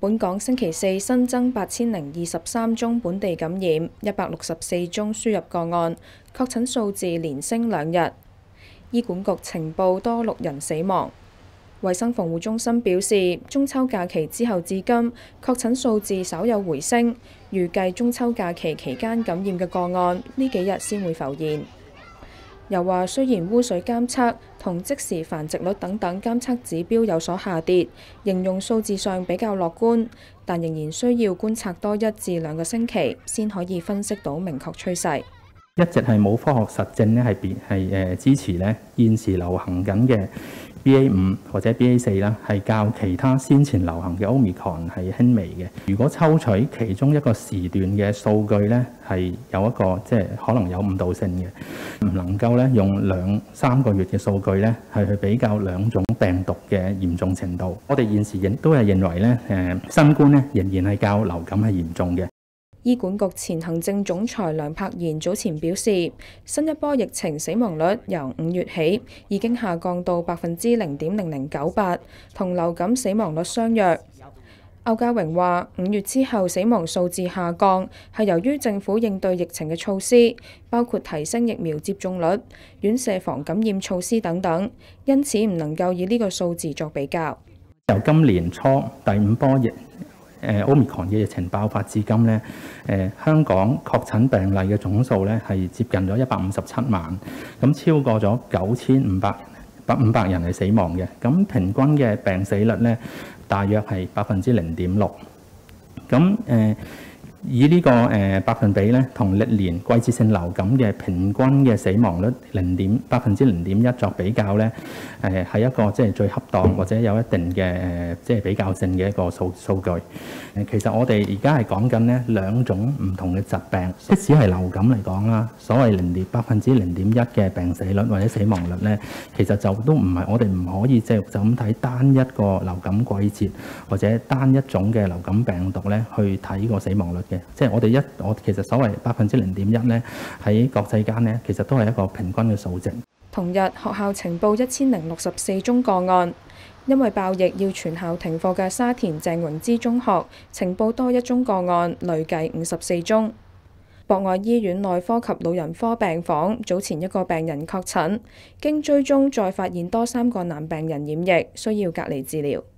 本港星期四新增8023宗本地感染，164宗輸入個案，確診數字連升2日。醫管局呈報多6人死亡。衛生防護中心表示，中秋假期之後至今，確診數字稍有回升，預計中秋假期期間感染嘅個案呢幾日先會浮現。又話雖然污水監測同即時繁殖率等等監測指標有所下跌，形容數字上比較樂觀，但仍然需要觀察多1至2個星期，先可以分析到明確趨勢。 一直係冇科學實證咧，係支持咧現時流行緊嘅 BA5 或者 BA4啦，係較其他先前流行嘅 Omicron 係輕微嘅。如果抽取其中一個時段嘅數據咧，係有一個可能有誤導性嘅，唔能夠咧用2-3個月嘅數據咧係去比較兩種病毒嘅嚴重程度。我哋現時亦都係認為咧，新冠咧仍然係較流感係嚴重嘅。 醫管局前行政總裁梁柏賢早前表示，新一波疫情死亡率由5月起已經下降到0.0098%，同流感死亡率相若。歐家榮話：5月之後死亡數字下降係由於政府應對疫情嘅措施，包括提升疫苗接種率、院舍防感染措施等等，因此唔能夠以呢個數字作比較。 由今年初第5波Omicron 嘅疫情爆發至今咧，香港確診病例嘅總數咧係接近咗157萬，咁超過咗9500人係死亡嘅，咁平均嘅病死率咧大約係0.6%，咁以呢個百分比咧，同歷年季節性流感嘅平均嘅死亡率0.1%作比較咧，係一個最恰當或者有一定嘅比較性嘅一個數據。其實我哋而家係講緊咧兩種唔同嘅疾病，即使係流感嚟講啦，所謂0.1%嘅病死率或者死亡率咧，其實就都唔係我哋唔可以就咁睇單一個流感季節或者單一種嘅流感病毒咧去睇個死亡率嘅。即係我其實所謂0.1%咧，喺國際間咧，其實都係一個平均嘅數值。 同日學校呈報1064宗個案，因為爆疫要全校停課嘅沙田鄭榮之中學呈報多1宗個案，累計54宗。博愛醫院內科及老人科病房早前1個病人確診，經追蹤再發現多3個男病人染疫，需要隔離治療。